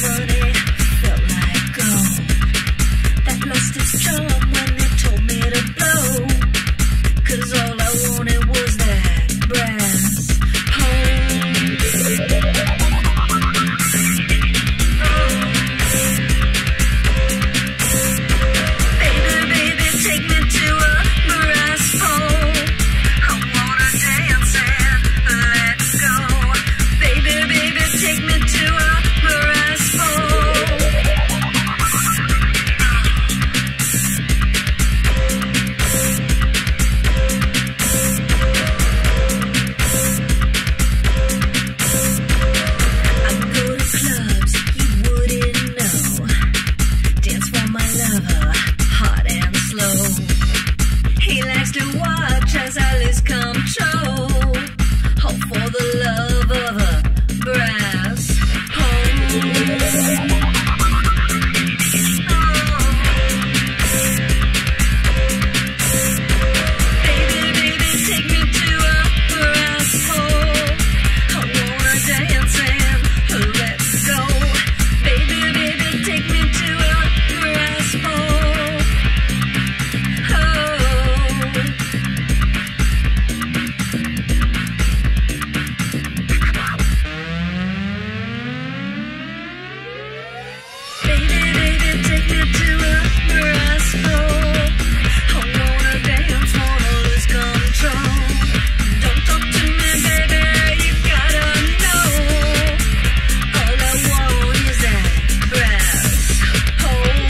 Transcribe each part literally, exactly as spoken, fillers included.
money felt like gold that lost its charm when they told me to blow. 'Cause all I wanted was that brass pole. Baby, baby, take me to a brass pole. I wanna dance and let go. Baby, baby, take me to a brass pole. I go to clubs you wouldn't know. Dance for my lover, hard and slow. He likes to watch as I lose control. Hope for the love of a brass pole. Baby, baby, take me to a brass pole. I wanna dance and let go. Baby, baby, take me to a brass pole. Oh. Baby, baby, take me to a brass pole. I wanna dance, wanna lose control. Don't talk to me, baby, you gotta know. All I want is that brass pole.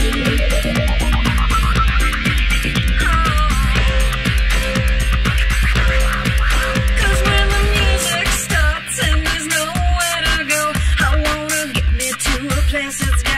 Cause when the music stops and there's nowhere to go, I wanna get me to a place that's